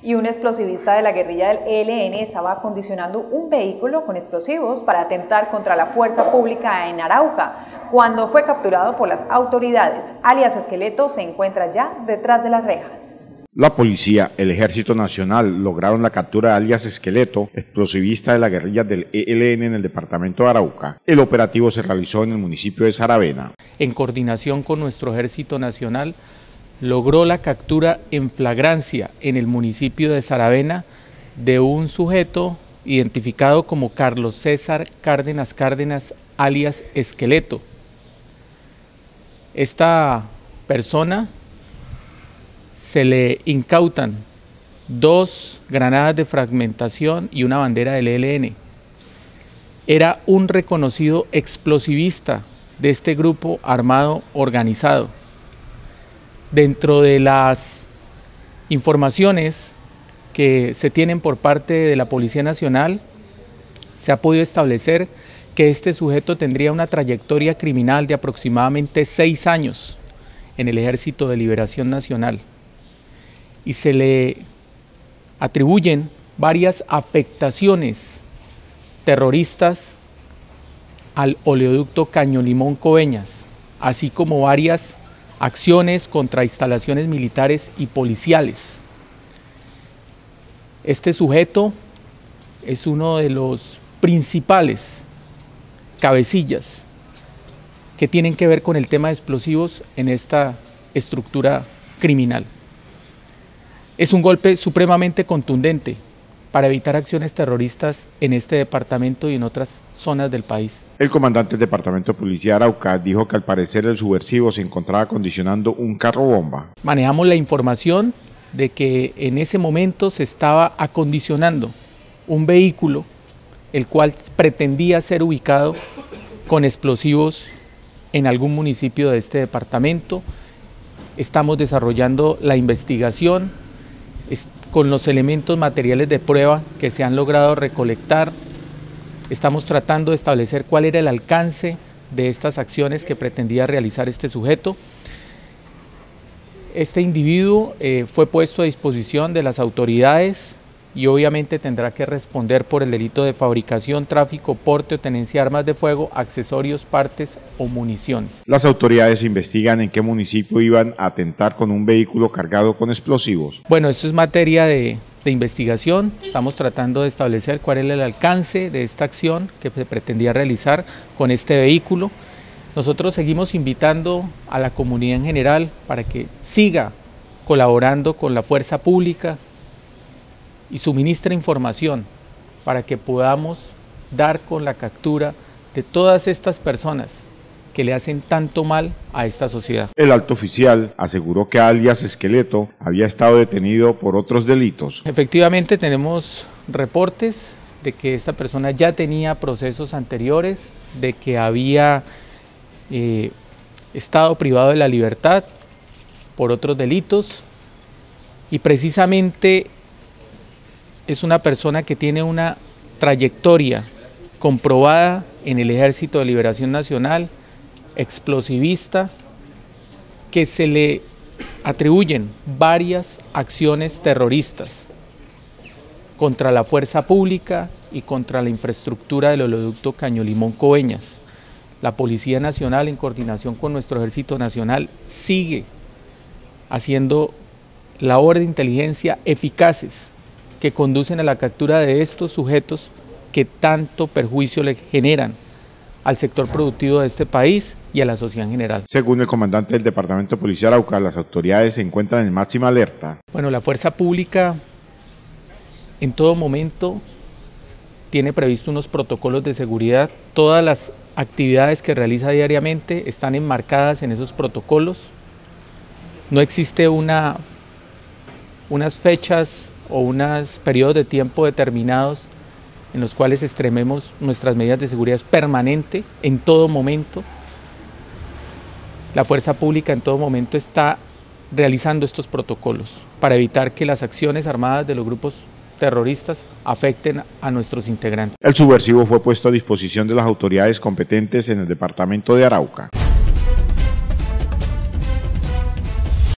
Y un explosivista de la guerrilla del ELN estaba acondicionando un vehículo con explosivos para atentar contra la fuerza pública en Arauca. Cuando fue capturado por las autoridades, alias Esqueleto se encuentra ya detrás de las rejas. La policía, el Ejército Nacional lograron la captura de alias Esqueleto, explosivista de la guerrilla del ELN en el departamento de Arauca. El operativo se realizó en el municipio de Saravena. En coordinación con nuestro Ejército Nacional, logró la captura en flagrancia en el municipio de Saravena de un sujeto identificado como Carlos César Cárdenas Cárdenas, alias Esqueleto. Esta persona se le incautan 2 granadas de fragmentación y una bandera del ELN. Era un reconocido explosivista de este grupo armado organizado. Dentro de las informaciones que se tienen por parte de la Policía Nacional, se ha podido establecer que este sujeto tendría una trayectoria criminal de aproximadamente 6 años en el Ejército de Liberación Nacional y se le atribuyen varias afectaciones terroristas al oleoducto Caño Limón Coveñas, así como varias acciones contra instalaciones militares y policiales. Este sujeto es uno de los principales cabecillas que tienen que ver con el tema de explosivos en esta estructura criminal. Es un golpe supremamente contundente para evitar acciones terroristas en este departamento y en otras zonas del país. El comandante del Departamento de Policía de Arauca dijo que al parecer el subversivo se encontraba acondicionando un carro bomba. Manejamos la información de que en ese momento se estaba acondicionando un vehículo el cual pretendía ser ubicado con explosivos en algún municipio de este departamento. Estamos desarrollando la investigación con los elementos materiales de prueba que se han logrado recolectar. Estamos tratando de establecer cuál era el alcance de estas acciones que pretendía realizar este sujeto. Este individuo fue puesto a disposición de las autoridades y obviamente tendrá que responder por el delito de fabricación, tráfico, porte o tenencia de armas de fuego, accesorios, partes o municiones. Las autoridades investigan en qué municipio iban a atentar con un vehículo cargado con explosivos. Bueno, esto es materia de investigación. Estamos tratando de establecer cuál es el alcance de esta acción que se pretendía realizar con este vehículo. Nosotros seguimos invitando a la comunidad en general para que siga colaborando con la fuerza pública y suministre información para que podamos dar con la captura de todas estas personas que le hacen tanto mal a esta sociedad. El alto oficial aseguró que alias Esqueleto había estado detenido por otros delitos. Efectivamente tenemos reportes de que esta persona ya tenía procesos anteriores, de que había estado privado de la libertad por otros delitos y precisamente es una persona que tiene una trayectoria comprobada en el Ejército de Liberación Nacional, explosivista, que se le atribuyen varias acciones terroristas contra la fuerza pública y contra la infraestructura del oleoducto Caño Limón Coveñas. La Policía Nacional, en coordinación con nuestro Ejército Nacional, sigue haciendo labores de inteligencia eficaces que conducen a la captura de estos sujetos que tanto perjuicio le generan al sector productivo de este país y a la sociedad en general. Según el comandante del Departamento de Policía de Arauca, las autoridades se encuentran en máxima alerta. Bueno, la fuerza pública en todo momento tiene previsto unos protocolos de seguridad. Todas las actividades que realiza diariamente están enmarcadas en esos protocolos. No existe unas fechas o unos periodos de tiempo determinados en los cuales extrememos nuestras medidas de seguridad. Es permanente en todo momento. La fuerza pública en todo momento está realizando estos protocolos para evitar que las acciones armadas de los grupos terroristas afecten a nuestros integrantes. El subversivo fue puesto a disposición de las autoridades competentes en el departamento de Arauca.